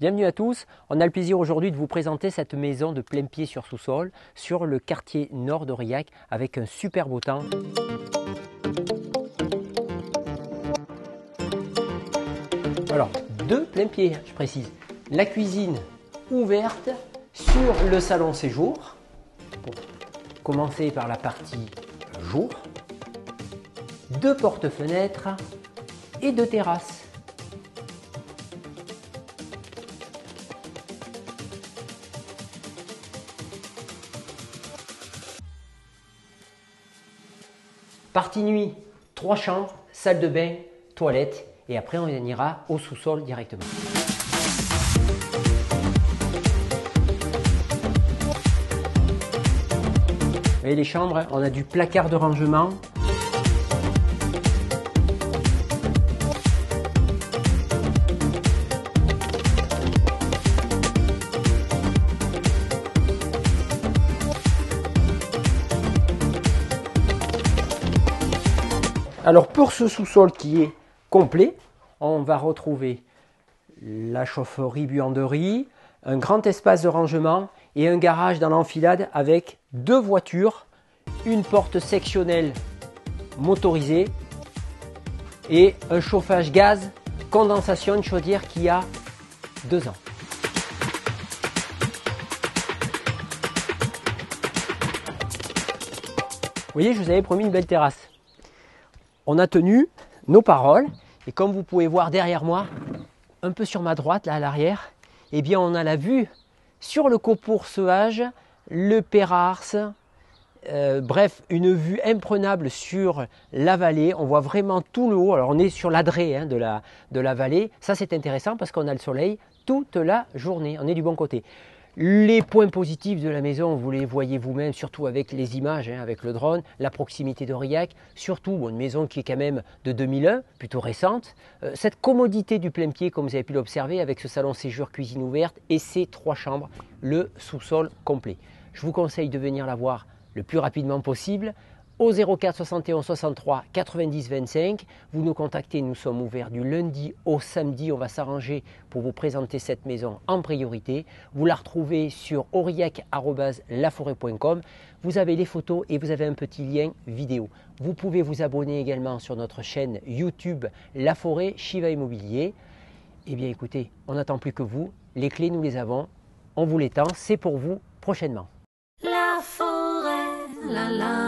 Bienvenue à tous, on a le plaisir aujourd'hui de vous présenter cette maison de plein pied sur sous-sol sur le quartier nord d'Aurillac avec un super beau temps. Alors, de plein pied, je précise. La cuisine ouverte sur le salon séjour. Pour commencer par la partie jour. Deux portes-fenêtres et deux terrasses. Partie nuit, 3 chambres, salle de bain, toilette et après on ira au sous-sol directement. Vous voyez les chambres, on a du placard de rangement. Alors pour ce sous-sol qui est complet, on va retrouver la chaufferie buanderie, un grand espace de rangement et un garage dans l'enfilade avec deux voitures, une porte sectionnelle motorisée et un chauffage gaz condensation, une chaudière qui a 2 ans. Vous voyez, je vous avais promis une belle terrasse. On a tenu nos paroles et comme vous pouvez voir derrière moi, un peu sur ma droite, là à l'arrière, eh bien on a la vue sur le Copourcevage, le Pérars, bref, une vue imprenable sur la vallée. On voit vraiment tout le haut. Alors on est sur l'adré de la vallée. Ça c'est intéressant parce qu'on a le soleil toute la journée. On est du bon côté. Les points positifs de la maison, vous les voyez vous-même, surtout avec les images, avec le drone, la proximité d'Aurillac, surtout une maison qui est quand même de 2001, plutôt récente. Cette commodité du plein pied, comme vous avez pu l'observer, avec ce salon séjour cuisine ouverte et ces 3 chambres, le sous-sol complet. Je vous conseille de venir la voir le plus rapidement possible. Au 04 71 63 90 25, vous nous contactez, nous sommes ouverts du lundi au samedi, on va s'arranger pour vous présenter cette maison en priorité. Vous la retrouvez sur aurillac@laforêt.com, vous avez les photos et vous avez un petit lien vidéo. Vous pouvez vous abonner également sur notre chaîne YouTube La Forêt Shiva Immobilier. Eh bien écoutez, on n'attend plus que vous, les clés nous les avons, on vous les tend, c'est pour vous prochainement. La forêt, la la.